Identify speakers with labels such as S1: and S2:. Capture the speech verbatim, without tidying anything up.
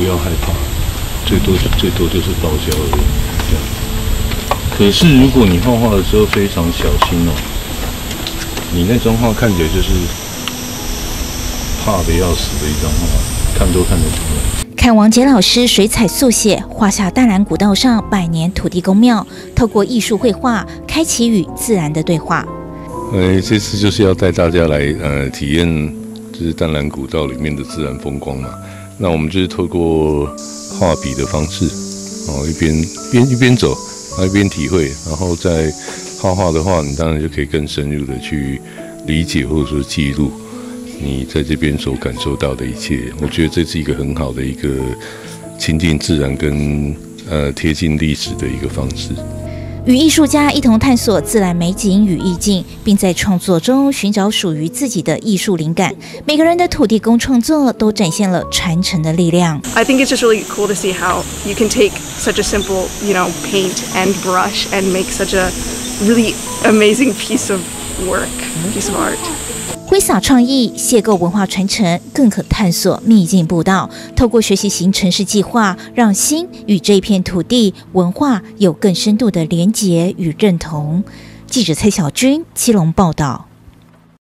S1: 不要害怕，最多最多就是报销而已。这样。可是如果你画画的时候非常小心哦，你那张画看起来就是怕得要死的一张画，看都看得出来。
S2: 看王杰老师水彩速写，画下淡蓝古道上百年土地公庙，透过艺术绘画，开启与自然的对话。
S1: 呃，这次就是要带大家来呃体验，就是淡蓝古道里面的自然风光嘛。那我们就是透过画笔的方式，哦，一边边一边走，然后一边体会，然后再画画的话，你当然就可以更深入的去理解或者说记录你在这边所感受到的一切。我觉得这是一个很好的一个亲近自然跟呃贴近历史的一个方式。
S2: 与艺术家一同探索自然美景与意境，并在创作中寻找属于自己的艺术灵感。每个人的土地公创作都展现了传承的力量。
S3: I think it's just really cool to see how you can take such a simple, you know, paint and brush and make such a really amazing piece of work, piece of art.
S2: 挥洒创意，邂逅文化传承，更可探索秘境步道。透过学习型城市计划，让心与这片土地文化有更深度的连结与认同。记者蔡小军，基隆报道。